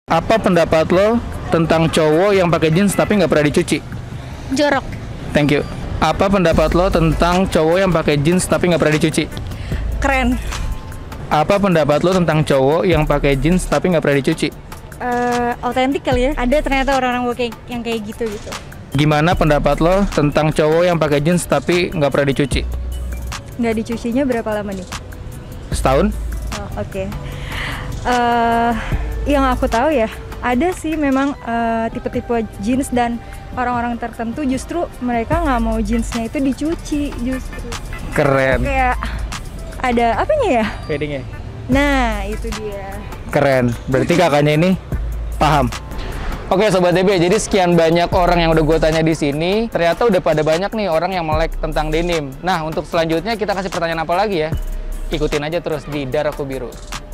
Apa pendapat lo tentang cowok yang pakai jeans tapi nggak pernah dicuci? Jorok. Thank you. Apa pendapat lo tentang cowok yang pakai jeans tapi nggak pernah dicuci? Keren. Apa pendapat lo tentang cowok yang pakai jeans tapi nggak pernah dicuci? Autentik kali ya. Ada ternyata orang-orang yang kayak gitu. Gimana pendapat lo tentang cowok yang pakai jeans tapi nggak pernah dicuci? Nggak dicucinya berapa lama nih? Setahun? Oh, oke. Yang aku tahu ya, ada sih memang tipe-tipe jeans dan orang-orang tertentu justru mereka nggak mau jeansnya itu dicuci justru. Keren. Kayak ada apanya ya? Paddingnya. Nah, itu dia. Keren. Berarti kakaknya ini paham. Oke Sobat DB, jadi sekian banyak orang yang udah gue tanya di sini. Ternyata udah pada banyak nih orang yang melek tentang denim. Nah, untuk selanjutnya kita kasih pertanyaan apa lagi ya? Ikutin aja terus di Daraku Biru.